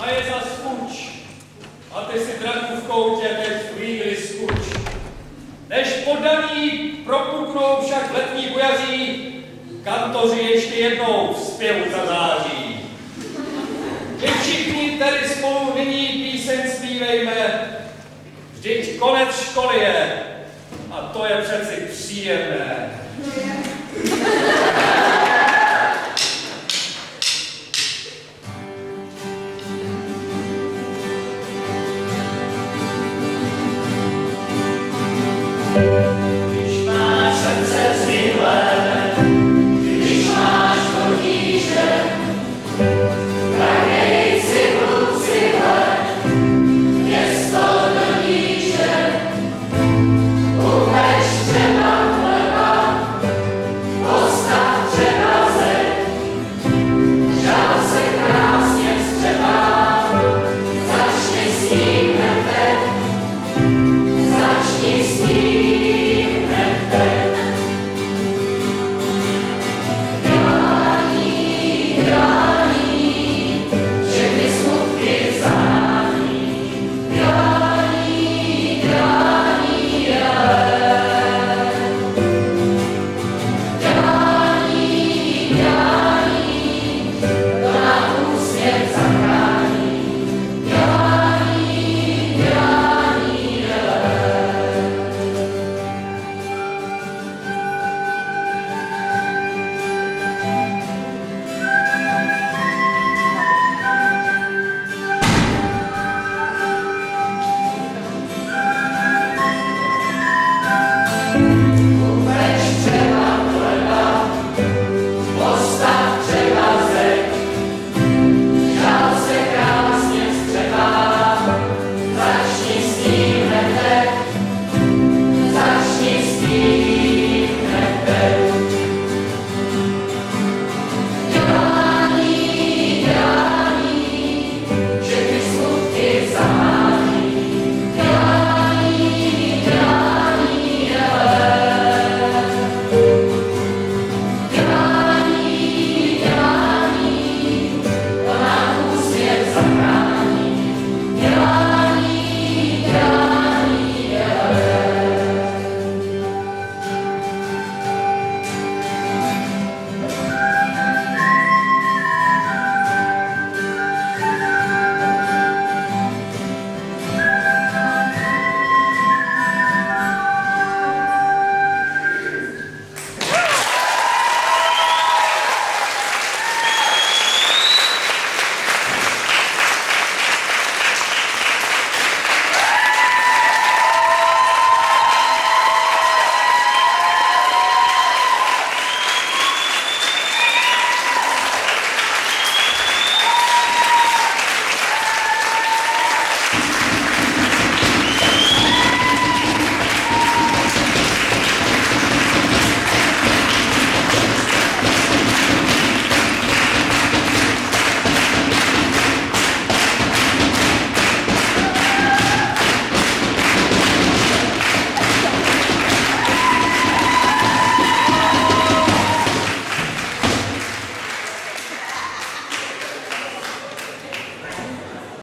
A je za skuč. A ty si draku v koutě teď chvíli skuč. Než podaní propuknou však v letní bojaří, kantoři ještě jednou v zpěvu zazáří. My všichni tedy spolu nyní píseň zpívejme, vždyť konec školy je, a to je přeci příjemné.